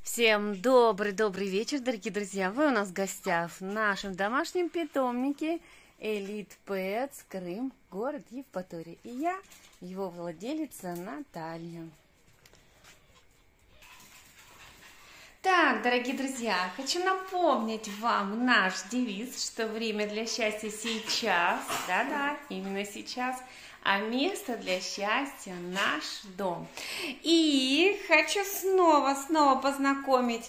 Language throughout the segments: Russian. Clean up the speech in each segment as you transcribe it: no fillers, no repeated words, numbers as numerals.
Всем добрый вечер, дорогие друзья! Вы у нас в гостях в нашем домашнем питомнике Elite Pets, Крым, город Евпатория. И я, его владелица Наталья. Так, дорогие друзья, хочу напомнить вам наш девиз, что время для счастья сейчас, да-да, именно сейчас, а место для счастья наш дом. И хочу снова познакомить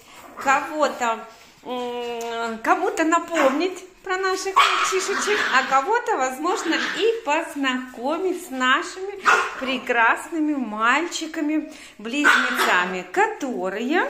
кому-то напомнить про наших мальчишечек, а кого-то, возможно, и познакомить с нашими прекрасными мальчиками-близнецами, которые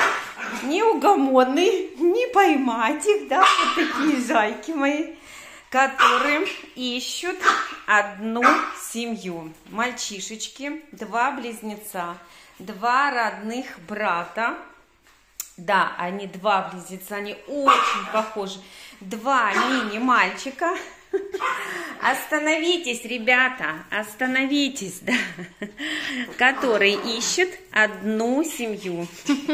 неугомонные, не поймать их, да, вот такие зайки мои, которые ищут одну семью. Мальчишечки, два близнеца, два родных брата. Да, они два близнеца, они очень похожи. Два мини-мальчика. Остановитесь, ребята, остановитесь, да, которые ищут одну семью.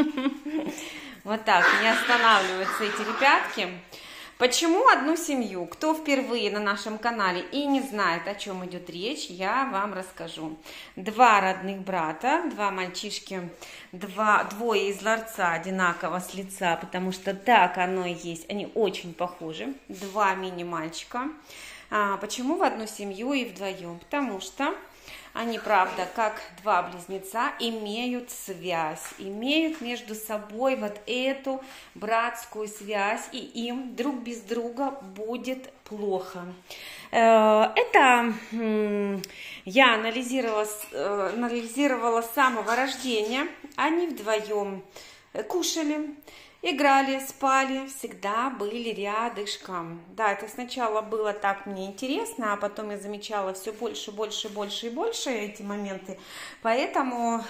Вот так, не останавливаются эти ребятки. Почему одну семью? Кто впервые на нашем канале и не знает, о чем идет речь, я вам расскажу. Два родных брата, два мальчишки, двое из ларца одинаково с лица, потому что так оно и есть, они очень похожи. Два мини-мальчика. Почему в одну семью и вдвоем? Потому что они, правда, как два близнеца, имеют связь, имеют между собой вот эту братскую связь, и им друг без друга будет плохо. Это я анализировала с самого рождения. Они вдвоем кушали, играли, спали, всегда были рядышком. Да, это сначала было так мне интересно, а потом я замечала все больше эти моменты. Поэтому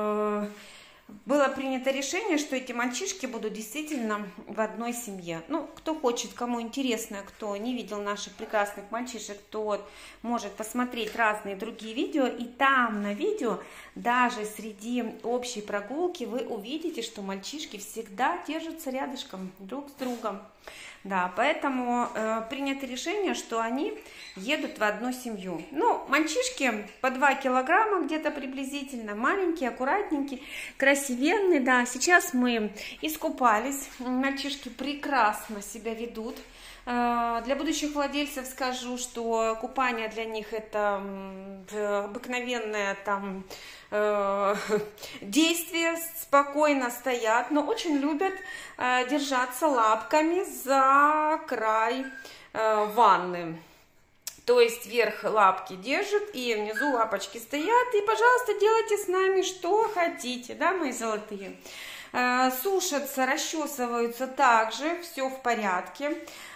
было принято решение, что эти мальчишки будут действительно в одной семье. Ну, кто хочет, кому интересно, кто не видел наших прекрасных мальчишек, тот может посмотреть разные другие видео. И там на видео, даже среди общей прогулки, вы увидите, что мальчишки всегда держатся рядышком друг с другом. Да, поэтому принято решение, что они едут в одну семью. Ну, мальчишки по 2 килограмма где-то приблизительно, маленькие, аккуратненькие, красивенные, да. Сейчас мы искупались, мальчишки прекрасно себя ведут. Для будущих владельцев скажу, что купание для них это обыкновенное там действие, спокойно стоят, но очень любят держаться лапками за край ванны. То есть вверх лапки держат, и внизу лапочки стоят, и, пожалуйста, делайте с нами что хотите, да, мои золотые. Сушатся, расчесываются также, все в порядке.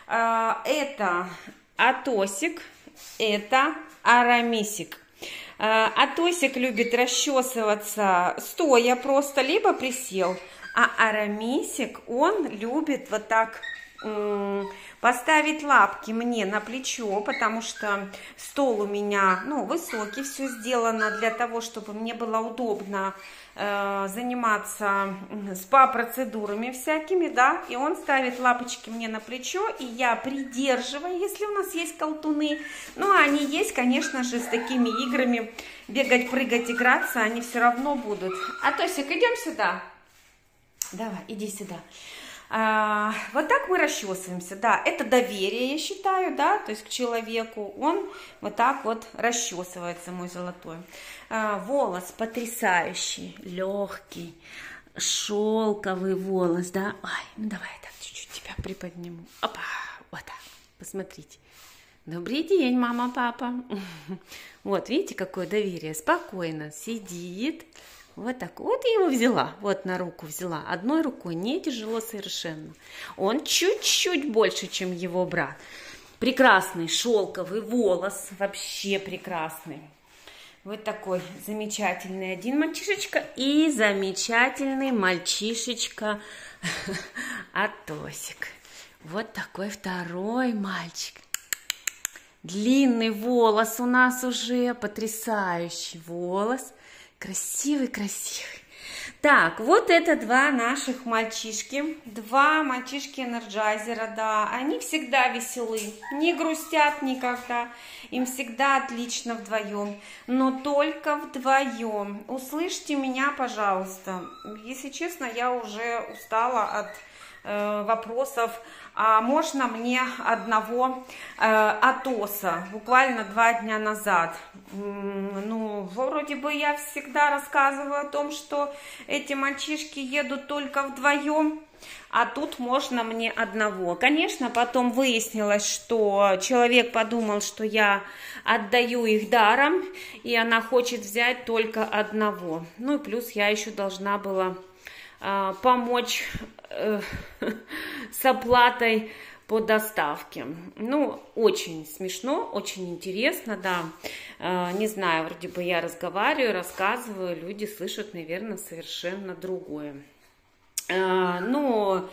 Это Атосик, это Арамисик. Атосик любит расчесываться стоя просто, либо присел. А Арамисик, он любит вот так поставить лапки мне на плечо, потому что стол у меня, ну, высокий, все сделано для того, чтобы мне было удобно заниматься спа-процедурами всякими, да, и он ставит лапочки мне на плечо, и я придерживаю, если у нас есть колтуны, ну, а они есть, конечно же, с такими играми, бегать, прыгать, играться, они все равно будут. Атосик, идем сюда, давай, иди сюда. Вот так мы расчесываемся, да, это доверие, я считаю, да, то есть к человеку, он вот так вот расчесывается, мой золотой. Волос потрясающий, легкий, шелковый волос, да, ай, ну давай я так чуть-чуть тебя приподниму, опа, вот так, посмотрите. Добрый день, мама, папа. Вот, видите, какое доверие, спокойно сидит. Вот так. Вот я его взяла, вот на руку взяла. Одной рукой, не тяжело совершенно. Он чуть-чуть больше, чем его брат. Прекрасный шелковый волос, вообще прекрасный. Вот такой замечательный один мальчишечка и замечательный мальчишечка Атосик. Вот такой второй мальчик. Длинный волос у нас уже, потрясающий волос. Красивый. Так, вот это два наших мальчишки, два мальчишки-энерджайзера, да, они всегда веселы, не грустят никогда, им всегда отлично вдвоем, но только вдвоем. Услышьте меня, пожалуйста, если честно, я уже устала от вопросов, а можно мне одного Атоса, буквально 2 дня назад. Ну, вроде бы я всегда рассказываю о том, что эти мальчишки едут только вдвоем, а тут можно мне одного. Конечно, потом выяснилось, что человек подумал, что я отдаю их даром, и она хочет взять только одного. Ну и плюс я еще должна была помочь с оплатой по доставке. Ну, очень смешно, очень интересно, да. Не знаю, вроде бы я разговариваю, рассказываю, люди слышат, наверное, совершенно другое. Ну,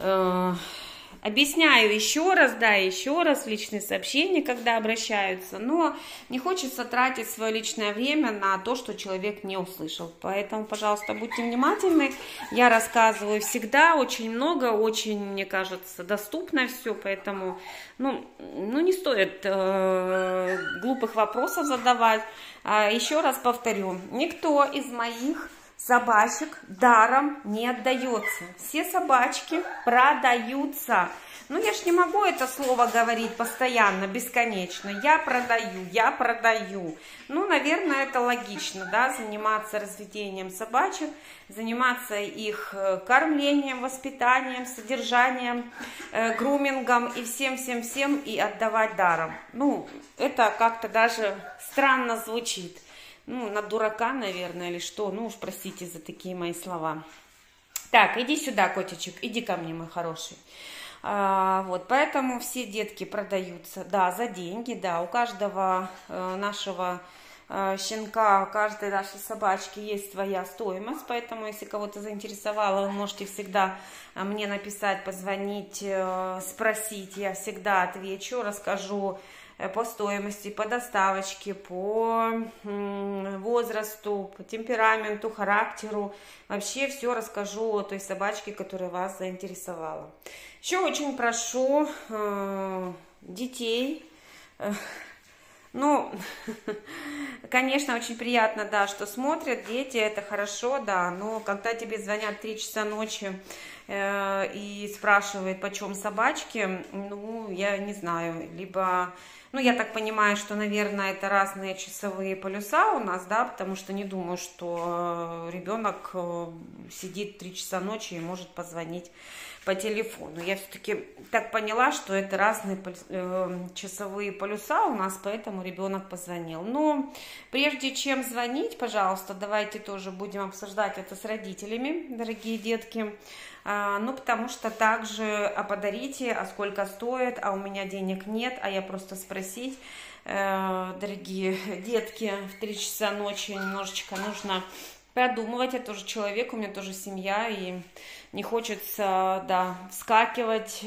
объясняю еще раз, да, еще раз в личные сообщения, когда обращаются, но не хочется тратить свое личное время на то, что человек не услышал. Поэтому, пожалуйста, будьте внимательны. Я рассказываю всегда очень много, очень, мне кажется, доступно все, поэтому, ну не стоит глупых вопросов задавать. Еще раз повторю, никто из моих собачек даром не отдается. Все собачки продаются. Ну, я ж не могу это слово говорить постоянно, бесконечно. Я продаю, я продаю. Ну, наверное, это логично, да, заниматься разведением собачек, заниматься их кормлением, воспитанием, содержанием, грумингом и всем-всем-всем и отдавать даром. Ну, это как-то даже странно звучит. Ну, на дурака, наверное, или что. Ну уж простите за такие мои слова. Так, иди сюда, котичек, иди ко мне, мой хороший. Вот, поэтому все детки продаются, да, за деньги, да. У каждого нашего щенка, у каждой нашей собачки есть своя стоимость. Поэтому, если кого-то заинтересовало, вы можете всегда мне написать, позвонить, спросить. Я всегда отвечу, расскажу по стоимости, по доставочке, по возрасту, по темпераменту, характеру. Вообще все расскажу о той собачке, которая вас заинтересовала. Еще очень прошу детей. Ну, конечно, очень приятно, да, что смотрят дети, это хорошо, да, но когда тебе звонят в 3 часа ночи и спрашивают, почем собачки, ну, я не знаю, либо... Ну, я так понимаю, что, наверное, это разные часовые полюса у нас, да, потому что не думаю, что ребенок сидит в 3 часа ночи и может позвонить по телефону. Я все-таки так поняла, что это разные часовые полюса у нас, поэтому ребенок позвонил. Но прежде чем звонить, пожалуйста, давайте тоже будем обсуждать это с родителями, дорогие детки. Ну, потому что также подарите, а сколько стоит, а у меня денег нет, а я просто спросить, дорогие детки, в 3 часа ночи немножечко нужно продумывать, я тоже человек, у меня тоже семья, и не хочется, да, вскакивать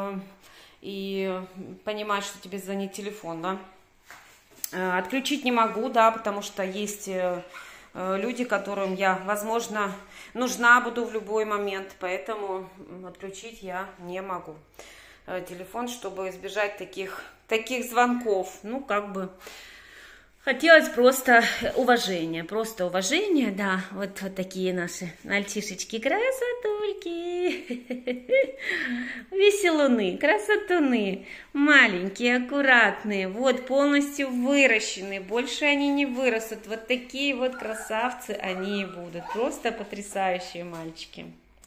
и понимать, что тебе звонит телефон, да. Отключить не могу, да, потому что есть... люди, которым я, возможно, нужна буду в любой момент, поэтому отключить я не могу телефон, чтобы избежать таких звонков. Ну, как бы хотелось просто уважения, да, вот такие наши мальчишечки, красотульки, веселуны, красотуны, маленькие, аккуратные, вот полностью выращенные, больше они не вырастут, вот такие вот красавцы они и будут, просто потрясающие мальчики.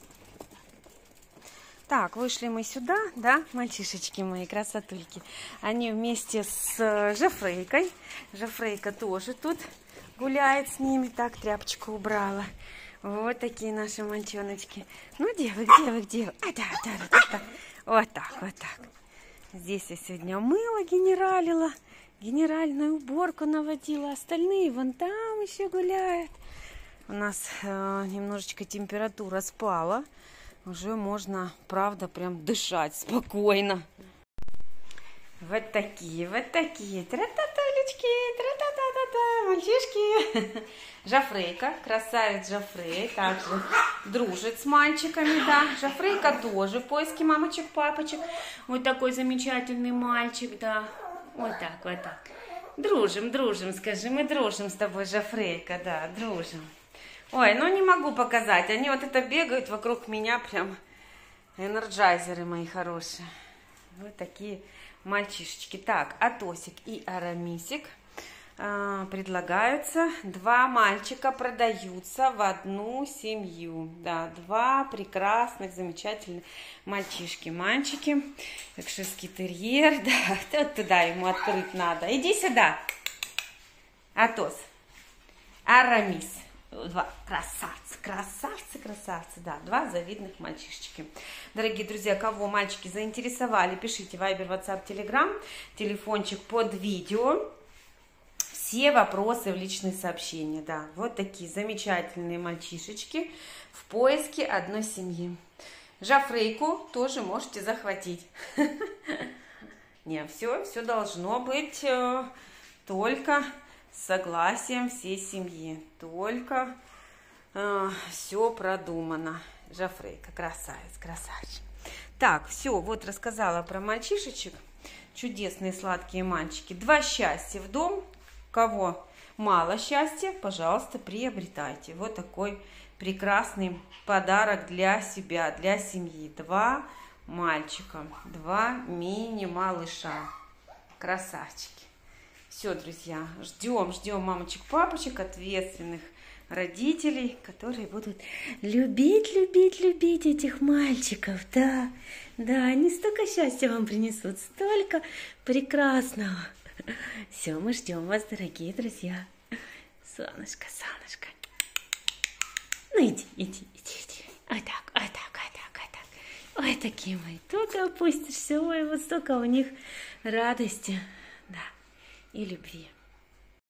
Так, вышли мы сюда, да, мальчишечки мои, красотульки. Они вместе с Жофрейкой. Жофрейка тоже тут гуляет с ними. Так, тряпочку убрала. Вот такие наши мальчоночки. Ну, где вы? Да. Вот так. Здесь я сегодня мыла, генералила. Генеральную уборку наводила. Остальные вон там еще гуляют. У нас немножечко температура спала. Уже можно, правда, прям дышать спокойно. Вот такие. Тра-та-та-ли, мальчишечки, тра-та-та-та-та, мальчишки. Жофрейка, красавец Жофрей, также дружит с мальчиками, да. Жофрейка тоже в поиске мамочек, папочек. Вот такой замечательный мальчик, да. Вот так, вот так. Дружим, дружим, скажи, мы дружим с тобой, Жофрейка, да, дружим. Ой, ну не могу показать, они вот это бегают вокруг меня, прям энерджайзеры мои хорошие. Вот такие мальчишечки. Так, Атосик и Арамисик предлагаются. Два мальчика продаются в одну семью. Да, два прекрасных, замечательных мальчишки-мальчики. Йоркширский терьер. Да, туда ему открыть надо. Иди сюда. Атос. Арамис. Два красавцы, красавцы, красавцы, да, два завидных мальчишечки. Дорогие друзья, кого мальчики заинтересовали, пишите Viber, WhatsApp, Telegram, телефончик под видео. Все вопросы в личные сообщения, да, вот такие замечательные мальчишечки в поиске одной семьи. Жофрейку тоже можете захватить. Не, все должно быть только с согласием всей семьи. Только все продумано. Жофрейка, красавец, красавчик. Так, все, вот рассказала про мальчишечек. Чудесные сладкие мальчики. Два счастья в дом. Кого мало счастья, пожалуйста, приобретайте. Вот такой прекрасный подарок для себя, для семьи. Два мальчика, два мини-малыша. Красавчики. Все, друзья, ждем мамочек-папочек, ответственных родителей, которые будут любить этих мальчиков. Да, они столько счастья вам принесут, столько прекрасного. Все, мы ждем вас, дорогие друзья. Солнышко. Ну, иди. Вот так. Ой, такие мои. Только опустишься. Ой, вот столько у них радости, да, и любви.